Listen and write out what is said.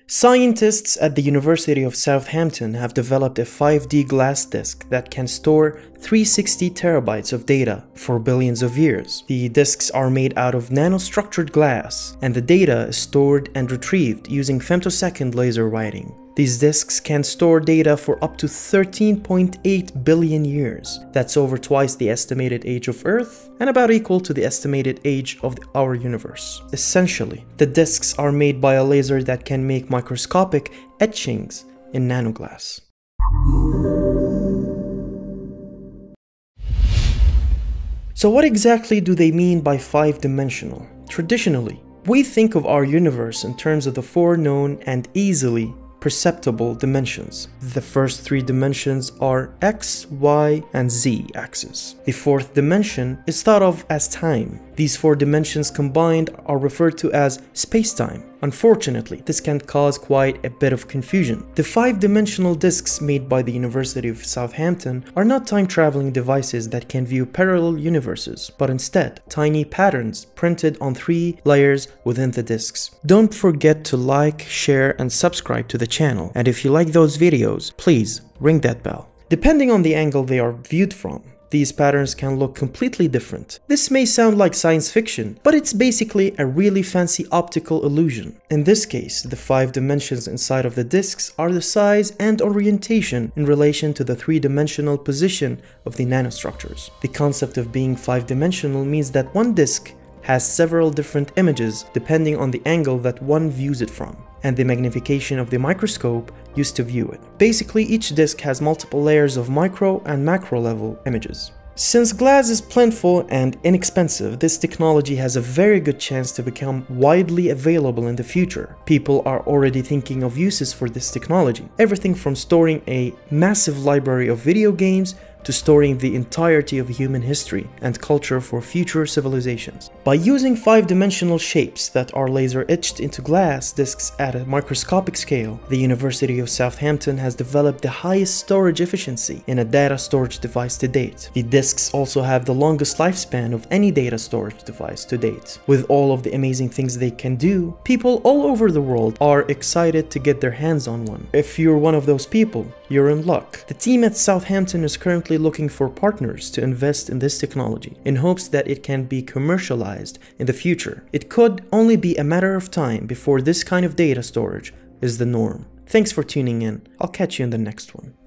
Scientists at the University of Southampton have developed a 5D glass disk that can store 360 terabytes of data for billions of years. The disks are made out of nanostructured glass, and the data is stored and retrieved using femtosecond laser writing. These disks can store data for up to 13.8 billion years. That's over twice the estimated age of Earth and about equal to the estimated age of our universe. Essentially, the disks are made by a laser that can make microscopic etchings in nanoglass. So what exactly do they mean by five-dimensional? Traditionally, we think of our universe in terms of the four known and easily perceptible dimensions. The first three dimensions are X, Y, and Z axis. The fourth dimension is thought of as time. These four dimensions combined are referred to as space-time. Unfortunately, this can cause quite a bit of confusion. The five-dimensional disks made by the University of Southampton are not time-traveling devices that can view parallel universes, but instead tiny patterns printed on 3 layers within the disks. Don't forget to like, share, and subscribe to the channel. And if you like those videos, please ring that bell. Depending on the angle they are viewed from, these patterns can look completely different. This may sound like science fiction, but it's basically a really fancy optical illusion. In this case, the 5 dimensions inside of the disks are the size and orientation in relation to the 3-dimensional position of the nanostructures. The concept of being 5-dimensional means that one disk has several different images depending on the angle that one views it from, and the magnification of the microscope used to view it. Basically, each disk has multiple layers of micro and macro level images. Since glass is plentiful and inexpensive, this technology has a very good chance to become widely available in the future. People are already thinking of uses for this technology. Everything from storing a massive library of video games to storing the entirety of human history and culture for future civilizations. By using 5-dimensional shapes that are laser etched into glass disks at a microscopic scale, the University of Southampton has developed the highest storage efficiency in a data storage device to date. The disks also have the longest lifespan of any data storage device to date. With all of the amazing things they can do, people all over the world are excited to get their hands on one. If you're one of those people, you're in luck. The team at Southampton is currently looking for partners to invest in this technology in hopes that it can be commercialized in the future. It could only be a matter of time before this kind of data storage is the norm. Thanks for tuning in. I'll catch you in the next one.